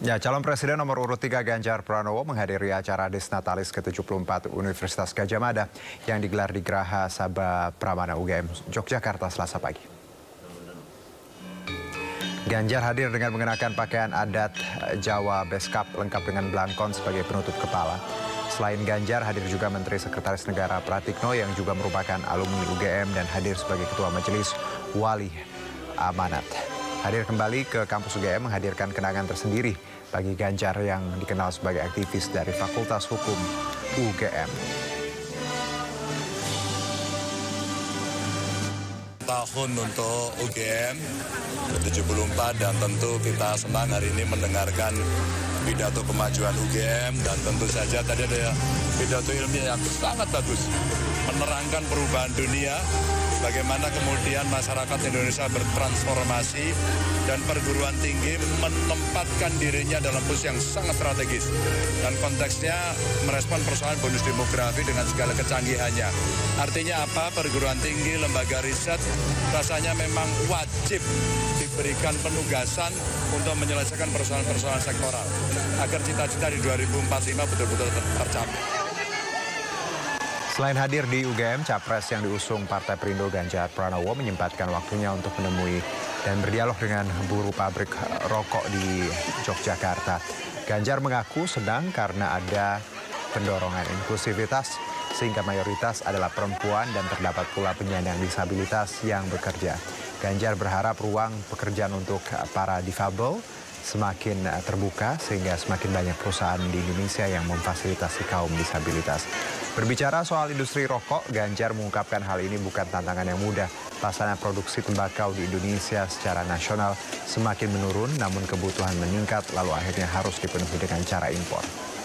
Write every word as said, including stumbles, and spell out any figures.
Ya, calon presiden nomor urut tiga Ganjar Pranowo menghadiri acara Desnatalis ke tujuh puluh empat Universitas Gadjah Mada yang digelar di Geraha Sabah Pramana U G M Yogyakarta Selasa pagi. Ganjar hadir dengan mengenakan pakaian adat Jawa Beskap lengkap dengan belangkon sebagai penutup kepala. Selain Ganjar, hadir juga Menteri Sekretaris Negara Pratikno yang juga merupakan alumni U G M dan hadir sebagai Ketua Majelis Wali Amanat. Hadir kembali ke kampus U G M menghadirkan kenangan tersendiri bagi Ganjar yang dikenal sebagai aktivis dari Fakultas Hukum U G M. Tahun untuk U G M ke tujuh puluh empat dan tentu kita senang hari ini mendengarkan pidato kemajuan U G M dan tentu saja tadi ada pidato ilmiah yang sangat bagus menerangkan perubahan dunia, bagaimana kemudian masyarakat Indonesia bertransformasi dan perguruan tinggi menempatkan dirinya dalam posisi yang sangat strategis. Dan konteksnya merespon persoalan bonus demografi dengan segala kecanggihannya. Artinya apa? Perguruan tinggi, lembaga riset rasanya memang wajib diberikan penugasan untuk menyelesaikan persoalan-persoalan sektoral. Agar cita-cita di dua ribu empat puluh lima betul-betul tercapai. Selain hadir di U G M, Capres yang diusung Partai Perindo Ganjar Pranowo menyempatkan waktunya untuk menemui dan berdialog dengan buruh pabrik rokok di Yogyakarta. Ganjar mengaku senang karena ada pendorongan inklusivitas sehingga mayoritas adalah perempuan dan terdapat pula penyandang disabilitas yang bekerja. Ganjar berharap ruang pekerjaan untuk para difabel semakin terbuka sehingga semakin banyak perusahaan di Indonesia yang memfasilitasi kaum disabilitas. Berbicara soal industri rokok, Ganjar mengungkapkan hal ini bukan tantangan yang mudah. Pasalnya produksi tembakau di Indonesia secara nasional semakin menurun, namun kebutuhan meningkat lalu akhirnya harus dipenuhi dengan cara impor.